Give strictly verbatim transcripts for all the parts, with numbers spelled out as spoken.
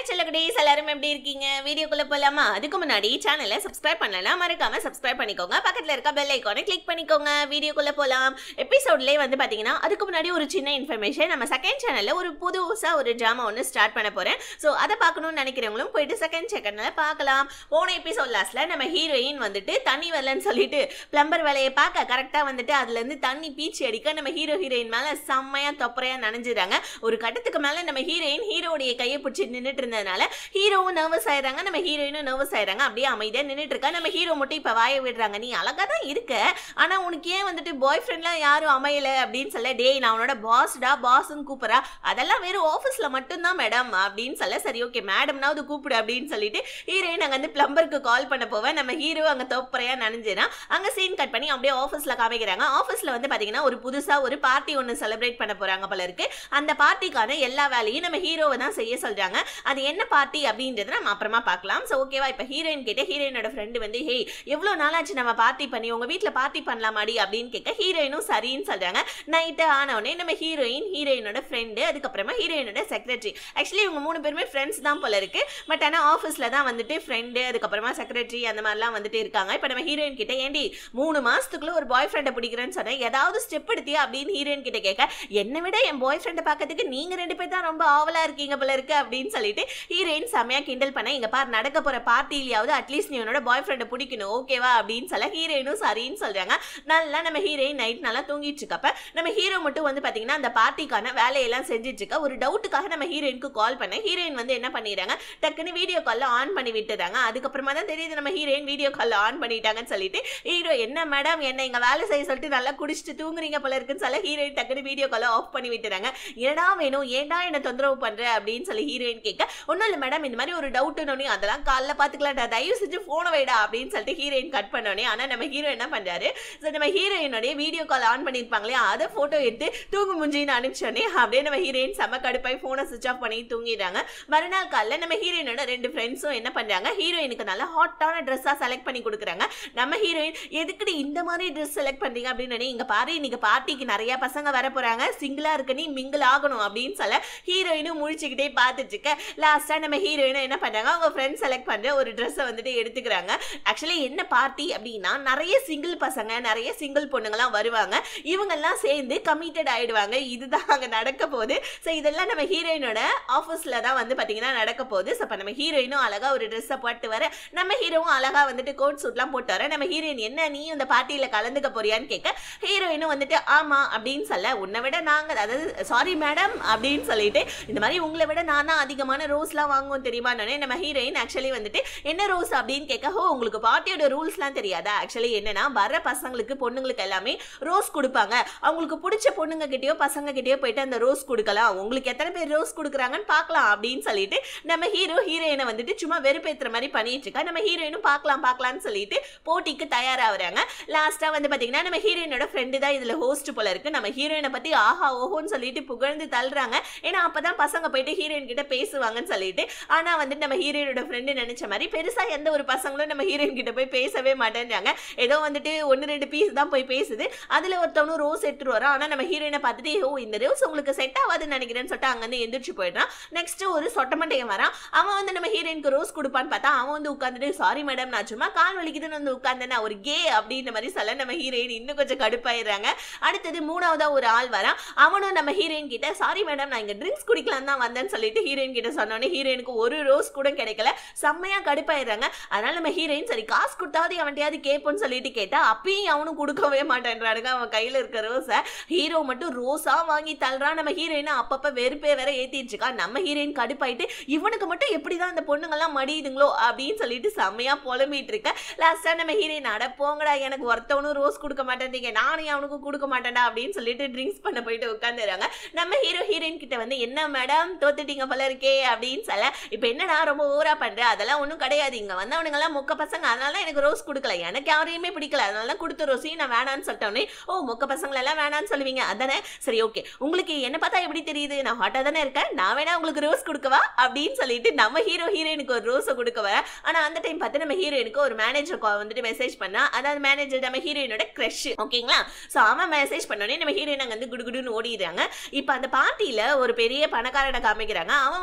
Hi செல்லகுட்டீஸ், எல்லாரும் எப்படி இருக்கீங்க? வீடியோக்குள்ள போலாமா? அதுக்கு முன்னாடி சேனலை சப்ஸ்கிரைப் பண்ணலாம், மறக்காம சப்ஸ்கிரைப் பண்ணிக்கோங்க. பக்கத்துல இருக்க பெல் ஐகானை கிளிக் பண்ணிக்கோங்க. வீடியோக்குள்ள போலாம். எபிசோட்லயே வந்து பாத்தீங்கன்னா அதுக்கு முன்னாடி ஒரு சின்ன இன்ஃபர்மேஷன். நம்ம செகண்ட் சேனல்ல ஒரு புதுசா ஒரு டிராமா ஒன்று ஸ்டார்ட் பண்ண போறேன். ஸோ அதை பார்க்கணும்னு நினைக்கிறவங்களும் போயிட்டு செகண்ட் சேனல்ல பார்க்கலாம். போன எபிசோட் லாஸ்ட்ல நம்ம ஹீரோயின் வந்துட்டு தண்ணி வரலன்னு சொல்லிட்டு பிளம்பர் வேலையை பார்க்க கரெக்டா வந்துட்டு அதுல இருந்து தண்ணி பீச்சி அடிக்க நம்ம ஹீரோ ஹீரோயின் மேல செம்மையா தொப்பரையா நனைஞ்சிடாங்க. ஒரு கட்டத்துக்கு மேல நம்ம ஹீரோயின் ஹீரோடைய கையை பிடிச்சி நின்றுட்டு இருந்ததுனால ஹீரோவும் நர்வஸ் ஆயிடுறாங்க, நம்ம ஹீரோயினும் நர்வஸ் ஆயிடுறாங்க. அப்படியே அமைதியா நின்றுட்டு இருக்கா. நம்ம ஹீரோ மட்டும் இப்ப வாய விடுறாங்க, நீ அழகா தான் இருக்க, ஆனா உனக்கு ஏன் வந்துட்டு பாய் ஃப்ரெண்ட்லாம் யாரும் அமையல அப்படின்னு சொல்ல, டேய் நான் உன்னோட பாஸ்டா, பாஸ்ன்னு கூப்பிடா, அதெல்லாம் வெறும் ஆஃபீஸ்ல மட்டும்தான் மேடம் அப்படின்னு சொல்ல, சரி ஓகே மேடம்னாவது கூப்பிடு அப்படின்னு சொல்லிட்டு ஹீரோயின் அங்க வந்து பிளம்பருக்கு கால் பண்ண போவேன். நம்ம ஹீரோ அங்க தொப்பரையா நனைஞ்சினா அங்க சீன் கட் பண்ணி அப்படியே ஆஃபீஸ்ல காமிக்கிறாங்க. ஆஃபீஸ்ல வந்து பாத்தீங்கன்னா ஒரு புதுசா ஒரு பார்ட்டி ஒன்னு செலிப்ரேட் பண்ண போறாங்க போல இருக்கு. அந்த பார்ட்டிக்கான எல்லா வேலையும் நம்ம ஹீரோவை தான் செய்ய சொல்றாங்க. அது என்ன பார்ட்டி அப்படின்றத நம்ம அப்புறமா பார்க்கலாம். சோ ஓகேவா? இப்ப ஹீரோயின் கிட்ட ஹீரோயினோட ஃப்ரெண்டு வந்து, ஹே எவ்வளவு நாளாச்சு நம்ம பார்ட்டி பண்ணி, உங்க வீட்டுல பார்ட்டி பண்ணலாமாடி அப்படின்னு கேட்க ஹீரோயினும் சரின்னு சொல்றாங்க. நைட்டு ஆனவுடனே நம்ம ஹீரோயின், ஹீரோயினோட ஃப்ரெண்டு, அதுக்கப்புறமா ஹீரோயினோட செக்ரட்டரி, ஆக்சுவலி இவங்க மூணு பேருமே ஃப்ரெண்ட்ஸ் தான் போல இருக்கு. பட் ஆனா ஆஃபீஸ்ல தான் வந்துட்டு ஃப்ரெண்டு, அதுக்கப்புறமா செக்ரட்டரி அந்த மாதிரிலாம் வந்துட்டு இருக்காங்க. இப்ப நம்ம ஹீரோயின் கிட்ட, ஏண்டி மூணு மாசத்துக்குள்ள ஒரு பாய் ஃப்ரெண்டை பிடிக்கிறேன்னு சொன்னேன், ஏதாவது ஸ்டெப் எடுத்தியா அப்படின்னு ஹீரோயின் கிட்ட கேட்க, என்னை விட என் பாய் ஃப்ரெண்டை பார்க்கறதுக்கு நீங்க ரெண்டு பேர் தான் ரொம்ப ஆவலா இருக்கீங்க போல இருக்கு அப்படின்னு சொல்லிட்டு ஹீரோயின் செமையா கிண்டல் பண்ண, இங்க பார் நடக்க போற பார்ட்டியிலாவது அட்லீஸ்ட் நீ உன்னோட பாய் ஃப்ரெண்டை பிடிக்கணும் ஓகேவா அப்படின்னு சொல்ல ஹீரோயினும் சரின்னு சொல்றாங்க. நல்லா நம்ம ஹீரோயின் நைட் நல்லா தூங்கிட்டு இருக்கப்ப நம்ம ஹீரோ மட்டும் வந்து பாத்தீங்கன்னா அந்த பார்ட்டிக்கான வேலையெல்லாம் செஞ்சுட்டு இருக்க. ஒரு டவுட்டுக்காக நம்ம ஹீரோயினுக்கு கால் பண்ண, ஹீரோயின் வந்து என்ன பண்ணிடுறாங்க, டக்குன்னு வீடியோ கால்ல ஆன் பண்ணி விட்டுறாங்க. அதுக்கப்புறமா தான் தெரியுது நம்ம ஹீரோயின் வீடியோ கால்ல ஆன் பண்ணிட்டாங்கன்னு சொல்லிட்டு ஹீரோ, என்ன மேடம் என்ன இங்க வேலை செய்ய சொல்லிட்டு நல்லா குடிச்சிட்டு தூங்குறீங்க போல இருக்குன்னு சொல்ல ஹீரோயின் டக்குன்னு வீடியோ கால்ல ஆஃப் பண்ணி விட்டுறாங்க. என்னடா வேணும், ஏன்டா என்ன தொந்தரவு பண்ற அப்படின்னு சொல்லி ஹீரோயின் கேட்க, ஒன்னும் இல்ல மேடம் இந்த மாதிரி ஒரு டவுட், அதெல்லாம் காலைல பாத்துக்கலாம், தயவு செஞ்சு போன வைடா அப்படின்னு சொல்லிட்டு ஹீரோயின் கட் பண்ணோனே. ஆனா நம்ம ஹீரோ என்ன பண்றாரு, நம்ம ஹீரோயினோட வீடியோ கால் ஆன் பண்ணிருப்பாங்களே அதை போட்டோ எடுத்து தூங்கு முஞ்சின்னு அனுப்பிச்சோன்னே அப்படியே நம்ம ஹீரோயின் செம கடுப்பாய் போனை சுவிச் ஆஃப் பண்ணி தூங்கிடுறாங்க. மறுநாள் காலைல நம்ம ஹீரோயினோட ரெண்டு ஃப்ரெண்ட்ஸும் என்ன பண்றாங்க, ஹீரோயினுக்கு நல்ல ஹாட்டான ட்ரெஸ்ஸா செலக்ட் பண்ணி கொடுக்குறாங்க. நம்ம ஹீரோயின், எதுக்கு இந்த மாதிரி ட்ரெஸ் செலக்ட் பண்றீங்க அப்படின்னு, இங்க பாரு இன்னைக்கு பார்ட்டிக்கு நிறைய பசங்க வர போறாங்க, சிங்கிளா இருக்க நீ மிங்கிள் ஆகணும் அப்படின்னு சொல்ல ஹீரோயினும் முழிச்சுக்கிட்டே பார்த்துட்டு இருக்க. லாஸ்டா நம்ம ஹீரோயினும் என்ன பண்றாங்க, அவங்க ஃப்ரெண்ட்ஸ் செலக்ட் பண்ற ஒரு ட்ரெஸ்ஸை வந்துட்டு எடுத்துக்கிறாங்க. ஆக்சுவலி என்ன பார்ட்டி அப்படின்னா நிறைய சிங்கிள் பசங்க, நிறைய சிங்கிள் பொண்ணுங்கலாம் வருவாங்க, இவங்க எல்லாம் சேர்ந்து கமிட்டட் ஆயிடுவாங்க. இதுதான் அங்க நடக்க போகுது. ஸோ இதெல்லாம் நம்ம ஹீரோயினோட ஆஃபீஸ்ல தான் வந்து பாத்தீங்கன்னா நடக்க போகுது. ஸோ அப்ப நம்ம ஹீரோயினும் அழகா ஒரு ட்ரெஸ்ஸை போட்டு வர, நம்ம ஹீரோவும் அழகா வந்துட்டு கோட் சூட்லாம் போட்டு வர. நம்ம ஹீரோயின், என்ன நீ இந்த பார்ட்டியில கலந்துக்க போறியான்னு கேட்க ஹீரோயினும் வந்துட்டு ஆமா அப்படின்னு சொல்ல, உன்னை விட நாங்க, அதாவது சாரி மேடம் அப்படின்னு சொல்லிட்டு, இந்த மாதிரி உங்களை விட நான் தான் அதிகமான ரோஸ்லாம் வாங்குவோம் தெரியுமா. நம்ம ஹீரோயின் ஆக்சுவலி வந்துட்டு என்ன ரோஸ் அப்படின்னு கேட்க, ஹோ உங்களுக்கு பார்ட்டியோட ரூல்ஸ்லாம் தெரியாதா, ஆக்சுவலி என்னன்னா வர பசங்களுக்கு பொண்ணுங்களுக்கு எல்லாமே ரோஸ் கொடுப்பாங்க, அவங்களுக்கு பிடிச்ச பொண்ணுங்க கிட்டயோ பசங்க கிட்டயோ போயிட்டு அந்த ரோஸ் கொடுக்கலாம், உங்களுக்கு எத்தனை பேர் ரோஸ் கொடுக்குறாங்கன்னு பார்க்கலாம் அப்படின்னு சொல்லிட்டு நம்ம ஹீரோ ஹீரோயினை வந்துட்டு சும்மா வெறுப்பேற்றுற மாதிரி பண்ணிட்டு இருக்கா. நம்ம ஹீரோயினும் பார்க்கலாம் பார்க்கலாம்னு சொல்லிட்டு போட்டிக்கு தயாராகிறாங்க. லாஸ்டா வந்து பாத்தீங்கன்னா நம்ம ஹீரோயினோட ஃப்ரெண்டு தான் இதுல ஹோஸ்ட் போல இருக்கு. நம்ம ஹீரோயினை பத்தி ஆஹா ஓஹோன்னு சொல்லிட்டு புகழ்ந்து தள்ளுறாங்க, ஏன்னா அப்பதான் பசங்க போயிட்டு ஹீரோயின் கிட்ட பேசுவாங்கன்னு சொல்லிட்டு. ஆனா வந்து நம்ம ஹீரோயினோட ஃப்ரெண்டு நினைச்ச மாதிரி பெருசா எந்த ஒரு பசங்களும் நம்ம ஹீரோயின் கிட்ட போய் பேசவே மாட்டேன்றாங்க. ஏதோ வந்துட்டு ஒன்னு ரெண்டு பீஸ் தான் போய் பேசுது. அதுல ஒருத்தவனும் ரோஸ் எடுத்துட்டு வரான். ஆனா நம்ம ஹீரோயினை பார்த்துட்டு, ஓ இந்த ரோஸ் உங்களுக்கு செட் ஆகாதுன்னு நினைக்கிறேன்னு சொல்லிட்டு அங்க வந்து எந்திரிச்சு போயிடுறான். நெக்ஸ்ட் ஒரு சொட்டமண்டையன் வரான். அவன் வந்து நம்ம ஹீரோயினுக்கு ரோஸ் கொடுப்பான்னு பார்த்தா அவன் வந்து உட்காந்துட்டு, சாரி மேடம் நான் சும்மா கால் வலிக்குதுன்னு வந்து உட்கார்ந்தேன், ஒரு கே அப்படின்ற மாதிரி சொல்ல நம்ம ஹீரோயின் இன்னும் கொஞ்சம் கடுப்பாயிடுறாங்க. அடுத்தது மூணாவதா ஒரு ஆள் வரான். அவனும் நம்ம ஹீரோயின் கிட்ட, சாரி மேடம் நான் இங்க ட்ரிங்க்ஸ் குடிக்கலாம் தான் வந்தேன்னு சொல்லிட்டு ஹீரோயின் கிட்ட சொன்னோன்னே ஹீரோயினுக்கு ஒரு ரோஸ் கூட கிடைக்கல, செம்மையா கடுப்பாயிடுறாங்க. அதனால நம்ம ஹீரோயின் சரி காசு கொடுத்தாவது அவன்கிட்டயாவது கேட்போன்னு சொல்லிட்டு கேட்டா அப்பயும் அவனும் கொடுக்கவே மாட்டேன்றானுங்க. அவன் கையில இருக்க ரோஸை ஹீரோ மட்டும் ரோஸா வாங்கி தள்ளுறான். நம்ம ஹீரோயினை அப்பப்ப வெறுப்பே வேற ஏத்திட்டு இருக்கா. நம்ம ஹீரோயின் கடுப்பாயிட்டு, இவனுக்கு மட்டும் எப்படிதான் அந்த பொண்ணுங்க எல்லாம் மடியுதுங்களோ அப்படின்னு சொல்லிட்டு செம்மையா புலம்பிட்டு இருக்க. லாஸ்டா நம்ம ஹீரோயின், அட போங்கடா எனக்கு ஒருத்தவனும் ரோஸ் கொடுக்க மாட்டேன், நானும் அவனுக்கும் கொடுக்க மாட்டேன்டா அப்படின்னு சொல்லிட்டு ட்ரிங்க்ஸ் பண்ண போயிட்டு உட்காந்துறாங்க. நம்ம ஹீரோ ஹீரோயின் கிட்ட வந்து, என்ன மேடம் தோத்துட்டீங்க போல இருக்கே அப்படின்னு சொல்ல, இப்ப என்னடா ரொம்ப ஓவரா பண்ற, அதெல்லாம் ஒன்றும் கிடையாது, இங்க வந்தவனுங்க எல்லாம் மொக்க பசங்க, அதனால எனக்கு ரோஸ் கொடுக்கல, எனக்கு யாரையுமே பிடிக்கல, அதனால கொடுத்த ரோஸையும் நான் வேணான்னு சொல்லிட்டோன்னே, ஓ மொக்க பசங்களை எல்லாம் வேணான்னு சொல்லுவீங்க அதானே, சரி ஓகே உங்களுக்கு என்ன பார்த்தா எப்படி தெரியுது, நான் ஹாட்டா தானே இருக்கேன், நான் வேணா உங்களுக்கு ரோஸ் கொடுக்கவா அப்படின்னு சொல்லிட்டு நம்ம ஹீரோ ஹீரோயினுக்கு ஒரு ரோஸை கொடுக்க வர. ஆனா அந்த டைம் பார்த்து நம்ம ஹீரோயினுக்கு ஒரு மேனேஜர் வந்துட்டு மெசேஜ் பண்ணா, அதாவது மேனேஜர் நம்ம ஹீரோயினோட கிரஷ் ஓகேங்களா. சோ அவன் மெசேஜ் பண்ணோடனே நம்ம ஹீரோயின் அங்க வந்து குடுகுடுன்னு ஓடிடுறாங்க. இப்ப அந்த பார்ட்டியில ஒரு பெரிய பணக்காரனை காமிக்கிறாங்க. அவன் வந்து நம்ம ஹீரோ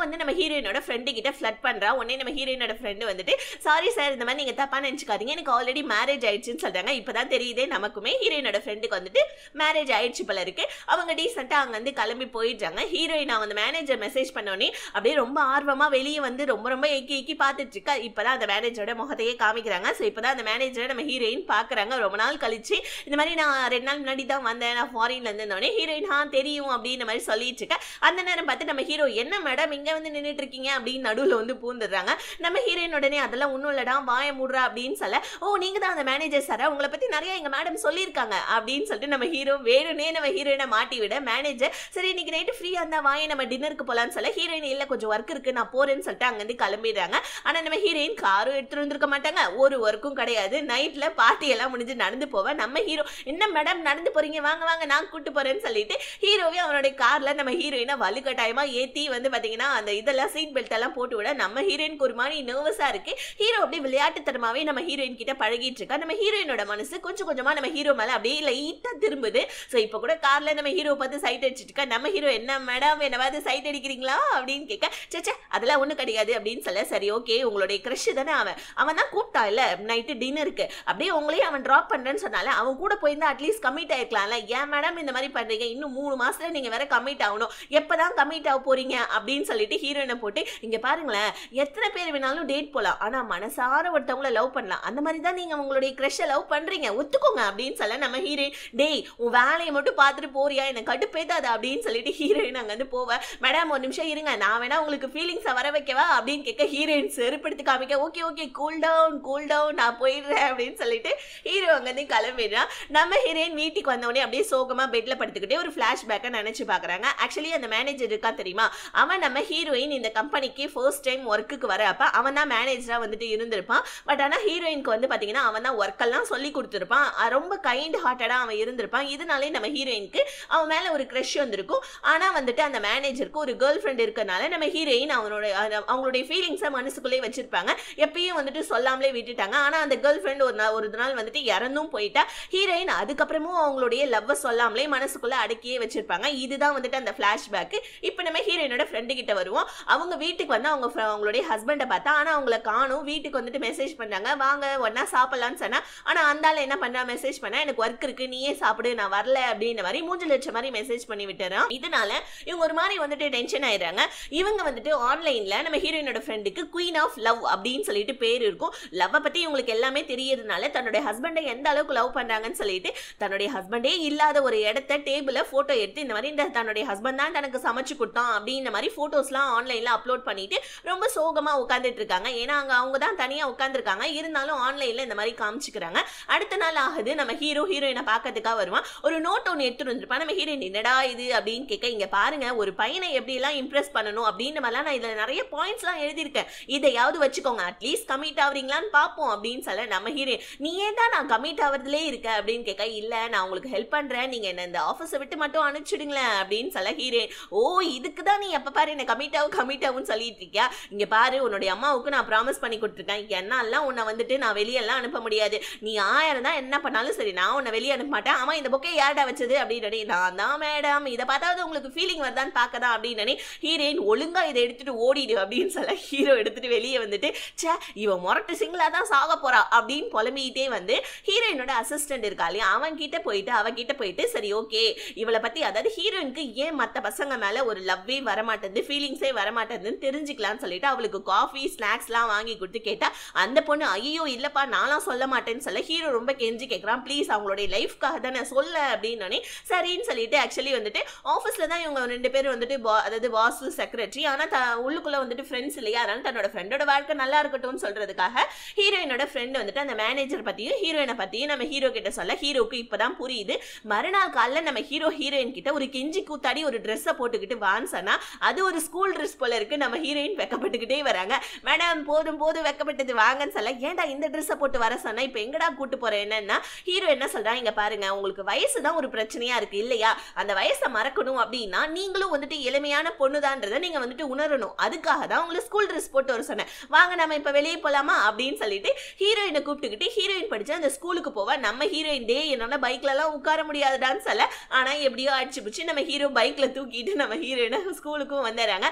ஹீரோயினோட ஃப்ரெண்டு கிட்ட ஃபிளட் பண்றா. உடனே நம்ம ஹீரோயினோட ஃப்ரெண்டு வந்துட்டு சாரி சார், இந்த மாதிரி நீங்க தப்பா நினைச்சுக்காதீங்க, எனக்கு ஆல்ரெடி மேரேஜ் ஆயிடுச்சுன்னு சொல்றாங்க. இப்பதான் தெரியுதே நமக்குமே ஹீரோயினோட ஃப்ரெண்டுக்கு வந்துட்டு மேரேஜ் ஆயிடுச்சு போல இருக்கு. அவங்க டீசெண்டா அங்க வந்து கிளம்பி போயிடுறாங்க. ஹீரோயின் அவங்க மேனேஜர் மெசேஜ் பண்ணோடனே அப்படியே ரொம்ப ஆர்வமா வெளியே வந்து ரொம்ப ரொம்ப ஏக்கி ஏக்கி பார்த்துட்டு இருக்கா. இப்பதான் அந்த மேனேஜரோட முகத்தையே காமிக்கிறாங்க. ஸோ இப்பதான் அந்த மேனேஜரை நம்ம ஹீரோயின் பாக்குறாங்க ரொம்ப நாள் கழிச்சு. இந்த மாதிரி நான் ரெண்டு நாள் முன்னாடி தான் வந்தேன், நான் ஃபாரின்ல இருந்தோடனே ஹீரோயின் ஹா தெரியும் அப்படின்னு மாதிரி சொல்லிட்டு இருக்க. அந்த நேரம் பார்த்து நம்ம ஹீரோ என்ன மேடம் இங்க வந்து நின்றுட்டு இருக்கீங்க அப்படின்னு நடுவில் வந்து பூந்துடுறாங்க. நம்ம ஹீரோயின் உடனே அதெல்லாம் ஒன்றும் இல்லடா வாய மூடுறா அப்படின்னு சொல்ல, ஓ நீங்க தான் அந்த மேனேஜர் சாரா, உங்களை பத்தி நிறைய எங்க மேடம் சொல்லியிருக்காங்க அப்படின்னு சொல்லிட்டு நம்ம ஹீரோ வேணும்னே நம்ம ஹீரோயினை மாட்டி விட மேனேஜர் சரி இன்னைக்கு நைட்டு ஃப்ரீயா இருந்தா வாய நம்ம டின்னருக்கு போலான்னு சொல்ல, ஹீரோயின் இல்ல கொஞ்சம் ஒர்க் இருக்கு நான் போறேன்னு சொல்லிட்டு அங்க இருந்து கிளம்பிடுறாங்க. ஆனா நம்ம ஹீரோயின் காரும் எடுத்துட்டு வந்திருக்க மாட்டாங்க, ஒரு ஒர்க்கும் கிடையாது. நைட்ல பார்ட்டி எல்லாம் முடிஞ்சு நடந்து போவ நம்ம ஹீரோ என்ன மேடம் நடந்து போறீங்க, வாங்க வாங்க நான் கூட்டு போறேன்னு சொல்லிட்டு ஹீரோவே அவனுடைய கார்ல நம்ம ஹீரோயினை வலுக்கட்டாயமா ஏத்தி வந்து பாத்தீங்கன்னா அந்த இதெல்லாம் சீட் பெல்ட் எல்லாம் போட்டு விட நம்ம ஹீரோயினுக்கு ஒரு மாதிரி நர்வஸா இருக்கு. ஹீரோ அப்படியே விளையாட்டுத்தனமாவே நம்ம ஹீரோயின் கிட்ட பழகிட்டு இருக்கா. நம்ம ஹீரோயினோட மனசு கொஞ்சம் கொஞ்சமா நம்ம ஹீரோ மேல அப்படியே லைட்டா திரும்புது. சோ இப்ப கூட கார்ல நம்ம ஹீரோ பார்த்து சைட் அடிச்சிட்டு இருக்கா. நம்ம ஹீரோ என்ன மேடம் என்ன பார்த்து சைட் அடிக்கிறீங்களா அப்படின்னு கேட்க, சேச்சே அதெல்லாம் ஒண்ணும் கிடையாது அப்படின்னு சொல்ல, சரி ஓகே உங்களுடைய கிரஷ் தானே அவன் அவன் தான் கூப்பிட்டா இல்ல நைட்டு டின்னருக்கு, அப்படியே உங்களையும் அவன் டிராப் பண்றேன்னு சொன்னால அவன் கூட போயிருந்தா அட்லீஸ்ட் கமிட் ஆயிருக்கலாம்ல, ஏன் மேடம் இந்த மாதிரி பண்றீங்க, இன்னும் மூணு மாசத்துல நீங்க வேற கமிட் ஆகணும், எப்பதான் கமிட் ஆக போறீங்க அப்படின்னு சொல்லிட்டு ஹீரோயினை போட்டு இங்க பாருங்களேன் எத்தனை பேர் வேணாலும் டேட் போலாம், ஆனா மனசார ஒருத்தவங்களை லவ் பண்ணலாம், அந்த மாதிரி தான் நீங்க உங்களுடைய கிரஷை லவ் பண்றீங்க ஒத்துக்கோங்க அப்படின்னு சொல்ல, நம்ம ஹீரோயின் டேய் உன் வேலையை மட்டும் பார்த்துட்டு போறியா என்ன கடுப்பேத்தாது அப்படின்னு சொல்லிட்டு ஹீரோயின் அங்க வந்து போவ. மேடம் ஒரு நிமிஷம் இருங்க நான் வேணா உங்களுக்கு ஃபீலிங்ஸை வர வைக்கவா அப்படின்னு கேட்க, ஹீரோயின் செருப்படுத்தி காமிக்க okay okay cool down cool down நான் போயிடுறேன் அப்படின்னு சொல்லிட்டு ஹீரோ அங்கேருந்து கிளம்பிடுறான். நம்ம ஹீரோயின் வீட்டுக்கு வந்தவொடனே அப்படியே சோகமா பெட்ல படுத்துக்கிட்டே ஒரு ஃபிளாஷ்பேக்கை நினைச்சு பாக்குறாங்க. ஆக்சுவலி அந்த மேனேஜர் இருக்கா தெரியுமா, அவன் நம்ம ஹீரோயின் இந்த கம்பெனிக்கு ஃபர்ஸ்ட் டைம் ஒர்க்குக்கு வர அப்ப அவன் தான் மேனேஜரா வந்துட்டு இருந்திருப்பான். பட் ஆனா ஹீரோயினுக்கு வந்து பாத்தீங்கன்னா அவன் தான் ஒர்க் எல்லாம் சொல்லி கொடுத்துருப்பான். ரொம்ப கைண்ட் ஹார்ட்டடா அவன் இருந்திருப்பான். இதனாலே நம்ம ஹீரோயினுக்கு அவன் மேல ஒரு கிரஷ் வந்திருக்கும். ஆனா வந்துட்டு அந்த மேனேஜருக்கு ஒரு கேர்ள் ஃப்ரெண்ட் இருக்கனால நம்ம ஹீரோயின் அவனோட அவங்களுடைய ஃபீலிங்ஸை மனசுக்குள்ளே வச்சிருப்பாங்க. எப்பயும் வந்துட்டு சொல்லாமலே விட்டுட்டாங்க. ஆனா அந்த கேர்ள் ஃப்ரெண்ட் ஒரு நாள் ஒரு நாள் வந்துட்டு இறந்தும் போயிட்டா. ஹீரோயின் அதுக்கப்புறமும் அவங்களுடைய லவ் சொல்லாமலே மனசுக்குள்ள அடக்கியே வச்சிருப்பாங்க. இதுதான் வந்துட்டு அந்த பிளாஷ்பேக். இப்போ நம்ம ஹீரோயினோட ஃப்ரெண்டு கிட்ட வருவோம். அவங்க வீட்டுக்கு வந்து அவங்க அவங்களுடைய ஹஸ்பண்டை பார்த்தா, ஆனா அவங்கள காணும். வீட்டுக்கு வந்துட்டு மெசேஜ் பண்ணாங்க வாங்க ஒன்னா சாப்பிடலாம்னு சொன்னா, ஆனா அந்த ஆள் என்ன பண்றா மெசேஜ் பண்ணா எனக்கு ஒர்க் இருக்கு நீயே சாப்பிடு நான் வரல அப்படின்ற மாதிரி மூஞ்சு லட்ச மாதிரி மெசேஜ் பண்ணி விட்டுறான். இதனால இவங்க ஒரு மாதிரி வந்துட்டு டென்ஷன் ஆயிடுறாங்க. இவங்க வந்துட்டு ஆன்லைன்ல நம்ம ஹீரோயினோட ஃப்ரெண்டுக்கு குயின் ஆஃப் லவ் அப்படின்னு சொல்லிட்டு பேர் இருக்கும். லவ் பத்தி இவங்களுக்கு எல்லாமே தெரியறதுனால தன்னுடைய ஹஸ்பண்டை எந்த அளவுக்கு லவ் பண்றாங்கன்னு சொல்லிட்டு தன்னுடைய ஹஸ்பண்டே இல்லாத ஒரு இடத்த டேபிள போட்டோ எடுத்து இந்த மாதிரி இந்த தன்னுடைய ஹஸ்பண்ட் தான் தனக்கு சமைச்சு கொடுத்தான் அப்படின்ற மாதிரி போட்டோஸ்லாம் ஆன்லைன்ல அப்லோட் பண்ணிட்டு ரொம்ப சோகமா உட்கார்ந்துட்டு இருக்காங்க. ஏன்னா அங்க அவங்க தான் தனியா உட்கார்ந்துருக்காங்க. இருந்தாலும் ஆன்லைன்ல இந்த மாதிரி காமிச்சுக்கிறாங்க. அடுத்த நாள் ஆகுது. நம்ம ஹீரோ ஹீரோயினை பார்க்கறதுக்காக வருவான். ஒரு நோட் ஒன்று எடுத்துட்டு வந்துருப்பான். நம்ம ஹீரோயின் என்னடா இது அப்படின்னு கேட்க, இங்க பாருங்க ஒரு பையனை எப்படி எல்லாம் இம்ப்ரெஸ் பண்ணணும் அப்படின்னு மாதிரிலாம் நான் இதுல நிறைய பாயிண்ட்ஸ் எல்லாம் எழுதியிருக்கேன், இதையாவது வச்சுக்கோங்க அட்லீஸ்ட் கமிட் ஆவறீங்களான்னு பார்ப்போம் அப்படின்னு சொல்ல, நம்ம ஹீரோயின் நீ ஏன் தான் நான் கமிட் ஆவறதுலே இருக்க அப்படின்னு கேட்க, இல்ல நான் உங்களுக்கு ஹெல்ப் பண்றேன் நீங்க என்ன இந்த ஆஃபீஸை விட்டு மட்டும் அனுப்பிச்சுடுங்களேன் அப்படின்னு சொல்ல, ஹீரோயின் ஓ இதுக்கு தான் நீ எப்ப பாரு என்ன கமிட் ஆகும் கமிட் ஆகும்னு சொல்லிட்டு இருக்கியா, இங்க பாரு உன்னுடைய அம்மாவுக்கு நான் ப்ராமிஸ் பண்ணி கொடுத்துருக்கேன் என்னாலாம் உன்னை வந்துட்டு நான் வெளியெல்லாம் அனுப்ப முடியாது, நீ ஆயிரம் தான் என்ன பண்ணாலும் சரி நான் உன்னை வெளியே அனுப்ப மாட்டேன். ஆமா இந்த பொக்கே யார்டா வச்சது அப்படின்னு, நான் தான் மேடம் இதை பார்த்தாவது உங்களுக்கு ஃபீலிங் வருதான்னு பார்க்கதான் அப்படின்னு ஹீரோயின் ஒழுங்கா இதை எடுத்துட்டு ஓடிடு அப்படின்னு சொல்ல, ஹீரோ எடுத்துட்டு வெளியே வந்துட்டு சே இவன் முரட்டு சிங்கிளா தான் சாக போறா அப்படின்னு புலம்பிக்கிட்டே வந்து ஹீரோயினோட அசிஸ்டன்ட் இருக்கா இல்லையா அவன் கிட்ட போயிட்டு அவன் கிட்ட போயிட்டு சரி ஓகே இவளை பத்தி அதாவது ஹீரோயினுக்கு ஏன் மற்ற பசங்க மேல ஒரு லவ்வே வரமாட்டேது ஃபீலிங்ஸே வரமாட்டேதுன்னு தெரிஞ்சுக்கலாம்னு சொல்லிட்டு அவளுக்கு காஃபி ஸ்நாக்ஸ் எல்லாம் வாங்கி கொடுத்து கேட்டா, அந்த பொண்ணு ஐயோ இல்லப்பா நான்லாம் சொல்ல மாட்டேன்னு சொல்ல, ஹீரோ ரொம்ப கெஞ்சி கேட்கறான் ப்ளீஸ் அவங்களுடைய லைஃப்காக தானே சொல்ல அப்படின்னு. சரின்னு சொல்லிட்டு ஆக்சுவலி வந்துட்டு ஆஃபீஸ்ல தான் இவங்க ரெண்டு பேரும் வந்துட்டு அதாவது பாஸ் செக்ரட்டரி, ஆனா உள்ளுக்குள்ள வந்துட்டு ஃப்ரெண்ட்ஸ் இல்லையா, அதனால தன்னோட ஃப்ரெண்டோட வாழ்க்கை நல்லா இருக்கட்டும்னு சொல்றதுக்காக ஹீரோயினோட ஃப்ரெண்ட் வந்துட்டு அந்த மேனேஜர் பத்தியும் ஹீரோயினை பத்தியும் நம்ம ஹீரோ கிட்ட சொல்ல, ஹீரோக்கு இப்பதான் புரியுது. மறுநாள் காலைல நம்ம ஹீரோ ஹீரோயின் கிட்ட ஒரு கெஞ்சி கூத்தாடி ஒரு ட்ரெஸ்ஸை போட்டுக்கிட்டு வான்னு சொன்னா, அது ஒரு ஸ்கூல் ட்ரெஸ் போல இருக்கு. நம்ம ஹீரோயின் வெக்கப்பட்டுக்கிட்டே வராங்க. மேடம் போதும் போதும் வெக்கப்பட்டது வாங்கன்னு சொல்ல, ஏன்டா இந்த ட்ரெஸ்ஸை போட்டு வர சொன்னா இப்ப எங்கடா கூட்டு போறேன் என்னன்னா, ஹீரோ என்ன சொல்றா, இங்க பாருங்க உங்களுக்கு வயசு தான் ஒரு பிரச்சனையா இருக்கு இல்லையா, அந்த வயசை மறக்கணும் அப்படின்னா நீங்களும் வந்துட்டு எளிமையான பொண்ணுதான்றதை நீங்க வந்துட்டு உணரணும், அதுக்காக தான் உங்களுக்கு ஸ்கூல் ட்ரெஸ் போட்டு வர சொன்னேன், வாங்க நம்ம இப்ப வெளியே போலாமா அப்படின்னு சொல்லிட்டு ஹீரோயினை கூப்பிட்டுக்கிட்டு ஹீரோயின் படிச்சு அந்த ஸ்கூலுக்கு போவா. நம்ம ஹீரோயின் டே என்னோட பைக்ல எல்லாம் உட்கார முடியாதுடான்னு சொல்ல, ஆனா எப்படியோ அடிச்சு பிடிச்சி நம்ம ஹீரோ பைக்ல தூக்கிட்டு நம்ம ஹீரோயினை ஸ்கூலுக்கும் வந்துடுறாங்க. அங்க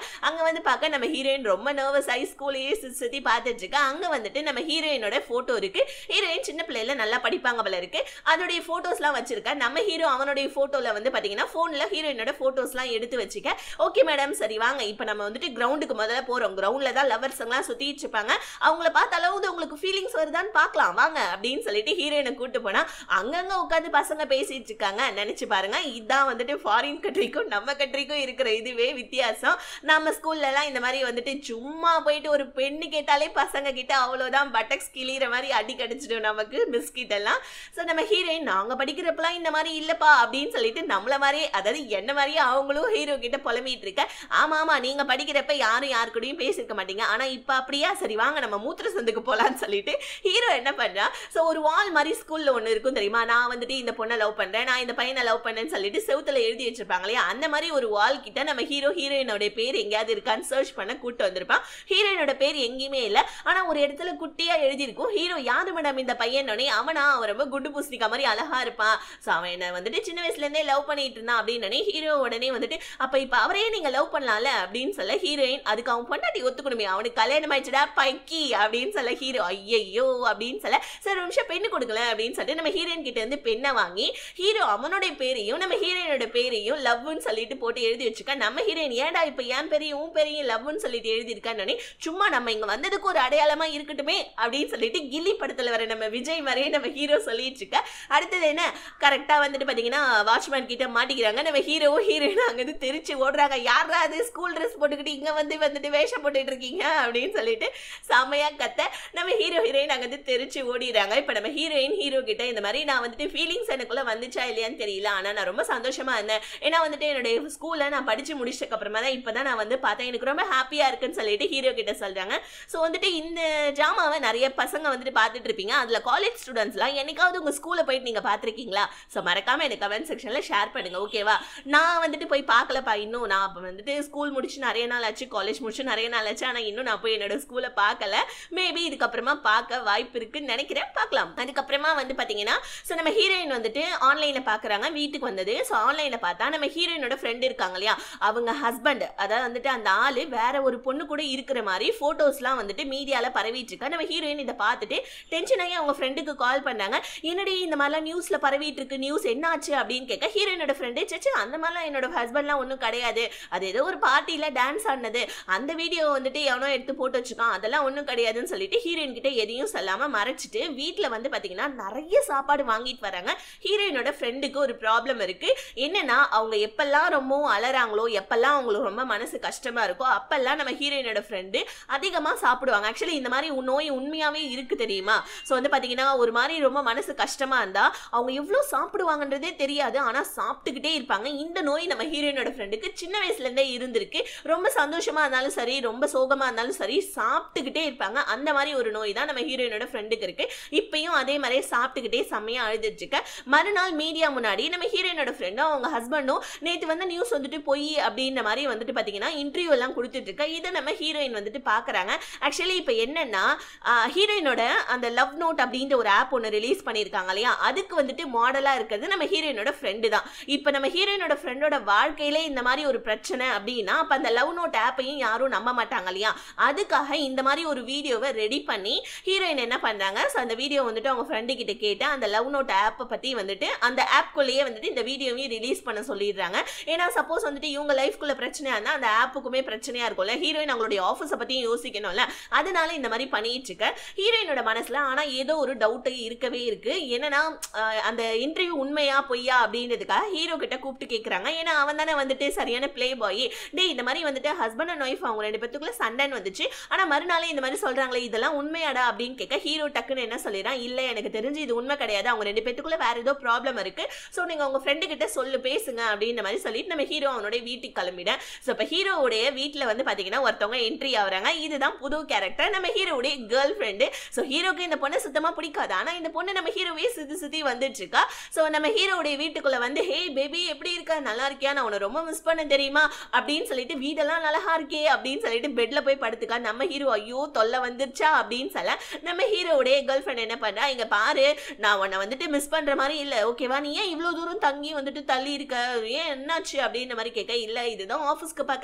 வந்து பார்க்க நம்ம ஹீரோயின் ரொம்ப நர்வஸ் ஆகி ஸ்கூலையே சுத்தி பார்த்துட்டு இருக்கா. அங்க வந்துட்டு நம்ம ஹீரோயினோட போட்டோ இருக்கு. ஹீரோயின் சின்ன பிள்ளைல நல்லா படிப்பாங்க போல இருக்கு. அதோடைய போட்டோஸ்லாம் வச்சிருக்கா. நம்ம ஹீரோ அவனுடைய போட்டோல வந்து பாத்தீங்கன்னா போன்ல ஹீரோயினோட போட்டோஸ்லாம் எடுத்து வச்சுக்க. ஓகே மேடம் சரி வாங்க இப்போ நம்ம வந்துட்டு கிரவுண்டுக்கு முதல்ல போறோம். கிரவுண்ட்ல தான் லவர்ஸ் எல்லாம் சுத்திட்டு இருப்பாங்க. அவங்கள பார்த்தாலும் உங்களுக்கு ஃபீலிங்ஸ் வருதான்னு பார்க்கலாம் வாங்க அப்படின்னு சொல்லிட்டு ஹீரோயினை கூட்டு போனா அங்கங்க உட்காந்து பசங்க பேசிட்டு இருக்காங்க. நினைச்சு பாருங்க, இதான் வந்துட்டு ஃபாரின் கண்ட்ரிக்கும் நம்ம கண்ட்ரிக்கும் இருக்கிற இதுவே வித்தியாசம். நம்ம ஸ்கூல்ல எல்லாம் இந்த மாதிரி வந்துட்டு சும்மா போயிட்டு ஒரு பெண்ணு கேட்டாலே பசங்க கிட்ட அவ்வளவுதான் பட்டக்ஸ் கிளியிற மாதிரி அடி கடிச்சிடும் நமக்கு பிஸ்கிட் எல்லாம். ஸோ நம்ம ஹீரோயின் நாங்க படிக்கிறப்பெல்லாம் இந்த மாதிரி இல்லப்பா அப்படின்னு சொல்லிட்டு நம்மள மாதிரி அதாவது என்ன மாதிரியே அவங்களும் ஹீரோ கிட்ட புலம்பிட்டு இருக்க. ஆமா ஆமா நீங்க படிக்கிறப்ப யாரும் யாரு கூடயும் பேசிருக்க மாட்டீங்க, ஆனா இப்ப அப்படியா, சரி வாங்க நம்ம மூத்திர சந்துக்கு போலான்னு சொல்லிட்டு ஹீரோ என்ன பண்றா. ஸோ ஒரு வால் மாதிரி ஸ்கூல்ல ஒண்ணு இருக்கும் தெரியுமா, நான் வந்துட்டு இந்த பொண்ணை லவ் பண்றேன், நான் இந்த பையனை லவ் பண்ணேன்னு சொல்லிட்டு செவுத்துல எழுதி வச்சிருப்பாங்க இல்லையா, அந்த மாதிரி ஒரு வால் கிட்ட நம்ம ஹீரோ ஹீரோயினோட பேர் எங்கேயாவது இருக்கான்னு சர்ச் பண்ண கூட்டு வந்திருப்பான். ஹீரோயினோட பேர் எங்கேயுமே இல்ல, ஆனா ஒரு இடத்துல குட்டியா எழுதி இருக்கும். ஹீரோ யாரு மேடம் இந்த பையன், அவனா அவன் ரொம்ப குண்டு பூசணிக்கா மாதிரி அழகா இருப்பான், சோ அவன் என்ன வந்துட்டு சின்ன வயசுல இருந்தே லவ் பண்ணிட்டு இருந்தான் அப்படின்னு ஹீரோ உடனே வந்துட்டு அப்ப இப்ப அவரையே நீங்க லவ் பண்ணலாம்ல அப்படின்னு சொல்ல ஹீரோயின் அதுக்கு அவன் பொண்டாட்டி ஒத்துக்கணுமே, அவனுக்கு கல்யாணம் ஆயிடுச்சுடா பைக்கி அப்படின்னு சொல்ல ஹீரோ ஐயோ அப்படின்னு சொல்ல சரி ஒரு நிமிஷம் பெண்ணு கொடுக்கல அப்படின்னு சொல்லிட்டு நம்ம ஹீரோயின் கிட்ட இருந்து பெண்ணை வாங்கி ஹீரோ அவனுடைய பேரையும் நம்ம ஹீரோயினோட பேரையும் லவ்னு சொல்லிட்டு போட்டு எழுதி வச்சுக்க. நம்ம ஹீரோயின் ஏடா இப்ப என் பேரையும் உன் பேரையும் லவ்னு சொல்லிட்டு எழுதி இருக்கான்னு சும்மா நம்ம இங்க வந்ததுக்கு ஒரு அடையாளமா இருக்கட்டுமே அப்படின்னு சொல்லிட்டு கில்லி படத்துல வர நம்ம விஜய் மாதிரியே நம்ம ஹீரோ சொல்லிட்டு இருக்க. அடுத்தது என்ன கரெக்டா வந்துட்டு பாத்தீங்கன்னா வாட்ச்மேன் கிட்ட மாட்டிக்கிறாங்க. நம்ம ஹீரோவும் ஹீரோயின் அங்கிருந்து தெரிச்சு ஓடுறாங்க. யாரா அது ஸ்கூல் ட்ரெஸ் போட்டுக்கிட்டு இங்க வந்து வந்துட்டு வேஷம் போட்டுட்டு இருக்கீங்க அப்படின்னு சொல்லிட்டு செமையா கத்த நம்ம ஹீரோ ஹீரோயின் அங்கிருந்து தெரிச்சு ஓடிடுறாங்க. இப்ப நம்ம ஹீரோயின் ஹீரோ கிட்ட இந்த மாதிரி நான் வந்துட்டு ஃபீலிங்ஸ் எனக்குள்ள வந்துச்சா இல்லையான்னு தெரியல, ஆனா நான் ரொம்ப சந்தோஷமா இருந்தேன், ஏன்னா வந்துட்டு என்னுடைய ஸ்கூல்ல நான் படிச்சு முடிச்சதுக்கு அப்புறமா தான் இப்பதான் நான் வந்து பார்த்தேன், எனக்கு ரொம்ப ஹாப்பியா இருக்குன்னு சொல்லிட்டு ஹீரோ கிட்ட சொல்றாங்க. ஸோ வந்துட்டு இந்த டிராமாவை நிறைய பசங்க வந்துட்டு பார்த்துட்டு இருப்பீங்க. அதுல காலேஜ் ஸ்டூடெண்ட்ஸ்லாம் என்னைக்காவது உங்க ஸ்கூல்ல போயிட்டு நீங்க பார்த்துருக்கீங்களா? ஸோ மறக்காம எனக்கு கமெண்ட் செக்ஷன்ல ஷேர் பண்ணுங்க ஓகேவா. நான் வந்துட்டு போய் பார்க்கலப்பா இன்னும், நான் அப்போ வந்துட்டு ஸ்கூல் முடிச்சு நிறைய நாள் ஆச்சு, காலேஜ் முடிச்சு நிறைய நாள் ஆச்சு, ஆனா இன்னும் நான் போய் என்னோட ஸ்கூலை பார்க்கல. மேபி இதுக்கப்புறமா பார்க்க வாய்ப்பு இருக்குன்னு நினைக்கிறேன், பார்க்கலாம். அதுக்கப்புறமா வந்து பாத்தீங்கன்னா ஸோ நம்ம ஹீரோயின் வந்துட்டு ஆன்லைன்ல பாக்குறாங்க, வீட்டுக்கு வந்தது. ஸோ ஆன்லைன்ல பார்த்தா நம்ம ஹீரோயினோட ஃப்ரெண்ட் இருக்காங்க இல்லையா, அவங்க ஹஸ்பண்ட் அதாவது வந்துட்டு அந்த ஆளு வேற ஒரு பொண்ணு கூட இருக்கிற மாதிரி போட்டோஸ்லாம் வந்துட்டு மீடியால பரவிட்டு இருக்கா. நம்ம ஹீரோயின் இதை பார்த்துட்டு டென்ஷன் ஆகி அவங்க ஃப்ரெண்டுக்கு கால் பண்ணாங்க. என்னடி இந்த மாதிரிலாம் நியூஸ்ல பரவிட்டு இருக்கு, நியூஸ் என்னாச்சு அப்படின்னு கேட்க ஹீரோயினோட ஃப்ரெண்டு சச்சு அந்த மாதிரிலாம் என்னோட ஹஸ்பண்ட்லாம் ஒன்றும் கிடையாது, அது ஏதோ ஒரு பார்ட்டியில டான்ஸ் ஆடினது அந்த வீடியோ வந்துட்டு எவனோ எடுத்து போட்டு வச்சுக்கான், அதெல்லாம் ஒன்றும் கிடையாதுன்னு சொல்லிட்டு ஹீரோயின் கிட்ட எதையும் சொல்லாம மறைச்சிட்டு வீட்டில் வந்து பாத்தீங்கன்னா நிறைய சாப்பாடு வாங்கிட்டு வராங்க. ஹீரோயினோட ஃப்ரெண்டுக்கு ஒரு ப்ராப்ளம் இருக்கு. என்னன்னா அவங்க எப்பெல்லாம் ரொம்பவும் அலறாங்களோ, எப்பெல்லாம் அவங்களுக்கு ரொம்ப மனசு கஷ்டமா இருக்கோ அப்பெல்லாம் நம்ம ஹீரோயினோட ஃப்ரெண்டு அதிகமா சாப்பிடுவாங்க. ஆக்சுவலி இந்த மாதிரி நோய் உண்மையாவே இருக்கு தெரியுமா. ஸோ வந்து பாத்தீங்கன்னா ஒரு மாதிரி ரொம்ப மனசு கஷ்டமா இருந்தா அவங்க எவ்வளவு சாப்பிடுவாங்கன்றதே தெரியாது, ஆனா சாப்பிட்டுக்கிட்டே இருப்பாங்க. இந்த நோய் நம்ம ஹீரோயினோட ஃப்ரெண்டுக்கு சின்ன வயசுல இருந்தே இருந்திருக்கு. ரொம்ப சந்தோஷமா இருந்தாலும் சரி, ரொம்ப சோகமா இருந்தாலும் சரி சாப்பிட்டுக்கிட்டே இருப்பாங்க. அந்த மாதிரி ஒரு நோய் தான் நம்ம ஹீரோயினோட ஃப்ரெண்டுக்கு இருக்கு. இப்பயும் அதே மாதிரி சாப்பிட்டுக்கிட்டே செம்மையா அழுதுட்டு இருக்க. மறுநாள் மீடியா முன்னாடி நம்ம ஹீரோயினோட ஃப்ரெண்டும் அவங்க ஹஸ்பண்டும் நேற்று வந்து நியூஸ் வந்துட்டு போய் அப்படின்ற மாதிரி வந்துட்டு பாத்தீங்கன்னா இன்டர்வியூ எல்லாம் கொடுத்துட்டு இருக்க. இதை நம்ம ஹீரோயின் வந்துட்டு பாக்குறாங்க. ஆக்சுவலி இப்ப என்னன்னா ஹீரோயினோட அந்த லவ் நோட் அப்படின்ற ஒரு ஆப் ஒன்று ரிலீஸ் பண்ணியிருக்காங்க இல்லையா, அதுக்கு வந்துட்டு மாடலா இருக்கிறது நம்ம ஹீரோயினோட ஃப்ரெண்டு தான். இப்ப நம்ம ஹீரோயினோட ஃப்ரெண்டோட வாழ்க்கையில இந்த மாதிரி ஒரு பிரச்சனை அப்படின்னா அப்ப அந்த லவ் நோட் ஆப்பையும் யாரும் நம்ப மாட்டாங்க இல்லையா, அதுக்காக இந்த மாதிரி ஒரு வீடியோவை ரெடி பண்ணி ஹீரோயின் என்ன பண்றாங்க, ஸோ அந்த வீடியோ வந்துட்டு அவங்க ஃப்ரெண்டு கிட்ட கேட்டு அந்த லவ் நோட் ஆப்பை பத்தி வந்துட்டு அந்த ஆப்குள்ளேயே வந்துட்டு இந்த வீடியோவையும் ரிலீஸ் பண்ண சொல்லிடுறாங்க. ஏன்னா சப்போஸ் வந்துட்டு இவங்க லைஃப்குள்ள பிரச்சனையா இருந்தா அந்த ஆப்புக்குமே பிரச்சனையா இருக்கும்ல, ஹீரோயின் அவங்களுடைய ஆஃபீஸை பத்தியும் யோசிக்கணும்ல, அதனால இந்த மாதிரி பண்ணிட்டு இருக்க ஹீரோயினோட மனசுல. ஆனா ஏதோ ஒரு டவுட் இருக்கவே இருக்கு. என்னன்னா அந்த இன்டர்வியூ உண்மையா பொய்யா அப்படின்றதுக்காக ஹீரோ கிட்ட கூப்பிட்டு கேட்கறாங்க. ஏன்னா அவன் தானே வந்துட்டு சரியான பிளே பாய். டே இந்த மாதிரி வந்துட்டு ஹஸ்பண்ட் அண்ட் ஒய்ஃப் அவங்க ரெண்டு பேத்துக்குள்ள சண்டைன்னு வந்துச்சு, ஆனா மறுநாளே இந்த மாதிரி சொல்றாங்களே இதெல்லாம் உண்மையாடா அப்படின்னு கேட்க ஹீரோ டக்குன்னு என்ன சொல்லிடுறான், இல்ல எனக்கு தெரிஞ்சு இது உண்மை கிடையாது, அவங்க ரெண்டு பேத்துக்குள்ள வேற ஏதோ ப்ராப்ளம் இருக்கு, சோ நீங்க உங்க ஃப்ரெண்டு கிட்ட சொல்லு பேசுங்க அப்படின்ற மாதிரி சொல்லிட்டு நம்ம ஹீரோ அவனோட வீட்டுக்கு கிளம்பிட. சோ இப்ப ஹீரோவுடைய வீட்டுல வந்து பாத்தீங்கன்னா ஒருத்தவங்க என்ட்ரி ஆகுறாங்க. இதுதான் புது கேரக்டர் நம்ம ஹீரோவுடைய கேர்ள் ஃப்ரெண்டு. சோ ஹீரோக்கு இந்த பொண்ணை சுத்தமா பிடிக்காது, ஆனா இந்த பொண்ணு நம்ம ஹீரோவே சுத்தி சுத்தி வந்துட்டு இருக்கா. சோ நம்ம ஹீரோவுடைய வீட்டுக்குள்ள வந்து ஹே பேபி எப்படி இருக்க, நல்லா இருக்கியா, நான் உன்னை ரொம்ப மிஸ் பண்ண தெரியுமா அப்படின்னு சொல்லிட்டு வீடெல்லாம் நல்லா இருக்கே அப்படின்னு சொல்லிட்டு பெட்ல போய் படுத்துக்கா. நம்ம ஹீரோ ஐயோ தொல்லை வந்துருச்சா அப்படின்னு சொல்ல நம்ம ஹீரோவுடைய கேர்ள் ஃப்ரெண்ட் என்ன பண்றா, இங்க பாரு நான் உன்னை வந்துட்டு மிஸ் பண்ற மாதிரி இல்ல ஓகேவா, நீ ஏன் இவ்வளவு தூரம் தங்கி வந்துட்டு தள்ளி இருக்க, ஏன் என்னாச்சு அப்படின்ற மாதிரி கேட்க, இல்ல இதுதான் ஆஃபீஸ்க்கு பக்கத்துல கிடைச்ச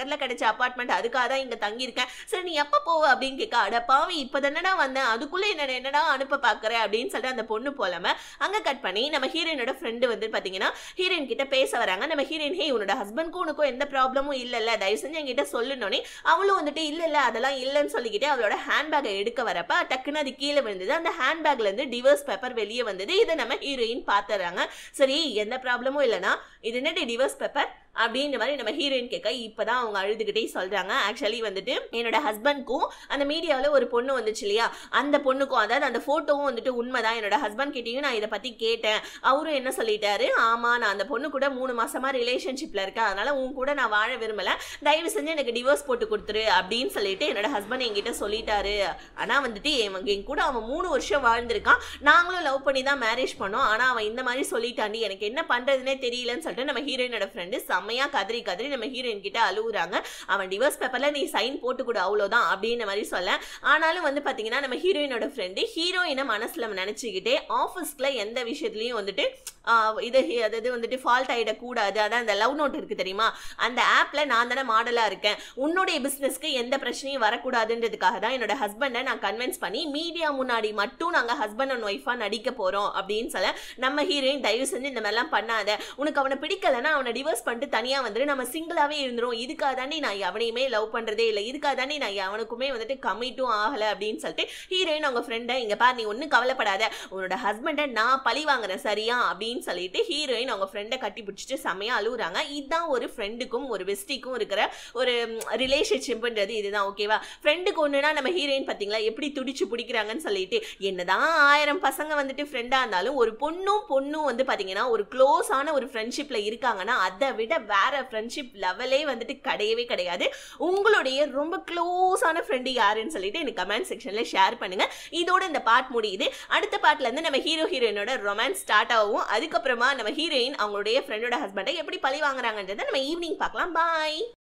அபார்ட்மெண்ட், அதுக்காக தான் இங்க தங்கி இருக்கேன். சரி நீ எப்ப போவ அப்படின்னு கேட்க, அட பாவி இப்பதானடா வந்தேன், அதுக்குள்ள என்ன என்னடா அனுப்ப பாக்குற அப்படின்னு சொல்லிட்டு அந்த பொண்ணு போலாம அங்க கட் பண்ணி நம்ம ஹீரோயினோட ஃப்ரெண்டு வந்து பாத்தீங்கன்னா ஹீரோயின் கிட்ட பேச வராங்க. நம்ம ஹீரோயின், ஹே உன்னோட ஹஸ்பண்ட்க்கும் உனக்கும் எந்த ப்ராப்ளமும் இல்லல்ல, தயவு செஞ்சு என்கிட்ட சொல்லணும்னே. அவளும் வந்துட்டு இல்ல இல்ல அதெல்லாம் இல்லன்னு சொல்லிக்கிட்டே அவளோட ஹேண்ட்பேக்கை எடுக்க வரப்ப டக்குன்னு அது கீழே விழுந்தது. அந்த ஹேண்ட்பேக்ல இருந்து டிவோர்ஸ் பேப்பர் வெளியே வந்தது. இதை நம்ம ஹீரோயின் பாத்துறாங்க. சரி எந்த ப்ராப்ளமும் இல்லைன்னா இது என்ன டிவோர்ஸ் பேப்பர் அப்படின்ற மாதிரி நம்ம ஹீரோயின் கேட்க, இப்பதான் அவங்க அழுதுகிட்டே சொல்றாங்க, ஆக்சுவலி வந்துட்டு என்னோட ஹஸ்பண்ட்க்கும் அந்த மீடியாவில் ஒரு பொண்ணு வந்துச்சு இல்லையா, அந்த பொண்ணுக்கும் அதாவது அந்த போட்டோவும் வந்துட்டு உண்மைதான். என்னோட ஹஸ்பண்ட் கிட்டையும் நான் இதை பத்தி கேட்டேன். அவரும் என்ன சொல்லிட்டாரு, ஆமா நான் அந்த பொண்ணு கூட மூணு மாசமா ரிலேஷன்ஷிப்ல இருக்கேன், அதனால உன் கூட நான் வாழ விரும்பல, தயவு செஞ்சு எனக்கு டிவோர்ஸ் போட்டு கொடுத்துரு அப்படின்னு சொல்லிட்டு என்னோட ஹஸ்பண்ட் என்கிட்ட சொல்லிட்டாரு. ஆனா வந்துட்டு என் கூட அவன் மூணு வருஷம் வாழ்ந்திருக்கான், நாங்களும் லவ் பண்ணி தான் மேரேஜ் பண்ணோம், ஆனா அவன் இந்த மாதிரி சொல்லிட்டாண்டி, எனக்கு என்ன பண்றதுன்னே தெரியலன்னு சொல்லிட்டு நம்ம ஹீரோயினோட ஃப்ரெண்டு செம்மையா கதறி கதறி நம்ம ஹீரோயின் கிட்ட அழுகுறாங்க. அவன் டிவோர்ஸ் பேப்பர்ல நீ சைன் போட்டு கொடு அவ்வளவுதான் அப்படின்னு மாதிரி சொல்ல. ஆனாலும் வந்து பாத்தீங்கன்னா நம்ம ஹீரோயினோட ஃப்ரெண்டு ஹீரோயினை மனசுல நினைச்சுக்கிட்டே ஆஃபீஸ்க்குள்ள எந்த விஷயத்துலயும் வந்துட்டு இது அதாவது வந்துட்டு ஃபால்ட் ஆயிடக்கூடாது, அதான் அந்த லவ் நோட் இருக்கு தெரியுமா, அந்த ஆப்ல நான் தானே மாடலா இருக்கேன், உன்னுடைய பிசினஸ்க்கு எந்த பிரச்சனையும் வரக்கூடாதுன்றதுக்காக தான் என்னோட ஹஸ்பண்டை நான் கன்வின்ஸ் பண்ணி மீடியா முன்னாடி மட்டும் நாங்க ஹஸ்பண்ட் அண்ட் ஒய்ஃபா நடிக்க போறோம் அப்படின்னு சொல்ல நம்ம ஹீரோயின், தயவு செஞ்சு இந்த மாதிரிலாம் பண்ணாத, உனக்கு அவனை பிடிக்கலன்னா அவனை டிவோர்ஸ் பண்ணிட்டு தனியா வந்துட்டு நம்ம சிங்கிளாவே இருந்துரும், இதுக்காக தாண்டி நான் எவனையுமே லவ் பண்றதே இல்லை, இதுக்காக தாண்டி நான் எவனுக்குமே வந்துட்டு கமிட்டும் ஆகல அப்படின்னு சொல்லிட்டு ஹீரோயின் அவங்க ஃப்ரெண்டை, இங்க பாரு நீ ஒன்னும் கவலைப்படாத, உன்னோட ஹஸ்பண்டை நான் பழி வாங்குறேன் சரியா அப்படின்னு சொல்லிட்டு ஹீரோயின் அவங்க ஃப்ரெண்டை கட்டி பிடிச்சிட்டு செம்மையா அழுகுறாங்க. இதுதான் ஒரு ஃப்ரெண்டுக்கும் ஒரு பெஸ்டிக்கும் இருக்கிற ஒரு ரிலேஷன்ஷிப்ன்றது இதுதான். ஓகேவா, ஃப்ரெண்டுக்கு ஒண்ணுனா நம்ம ஹீரோயின் பாத்தீங்களா எப்படி துடிச்சு பிடிக்கிறாங்கன்னு சொல்லிட்டு, என்னதான் ஆயிரம் பசங்க வந்துட்டு ஃப்ரெண்டா இருந்தாலும் ஒரு பொண்ணும் பொண்ணும் வந்து பாத்தீங்கன்னா ஒரு க்ளோஸான ஒரு ஃப்ரெண்ட்ஷிப்ல இருக்காங்கன்னா அதை விட வேற ஃப்ரெண்ட்ஷிப் லெவலே வந்துட்டு கிடையவே கிடையாது. உங்களுடைய ரொம்ப க்ளோஸான ஃப்ரெண்டு யாருன்னு சொல்லிட்டு எனக்கு கமெண்ட் செக்ஷன்ல ஷேர் பண்ணுங்க. இதோட இந்த பார்ட் முடியுது. அடுத்த பார்ட்ல இருந்து நம்ம ஹீரோ ஹீரோயினோட ரொமான்ஸ் ஸ்டார்ட் ஆகும். அதுக்கப்புறமா நம்ம ஹீரோயின் அவங்களுடைய ஃப்ரெண்டோட ஹஸ்பண்டை எப்படி பழி வாங்குறாங்கன்றதை நம்ம ஈவினிங் பார்க்கலாம். பாய்.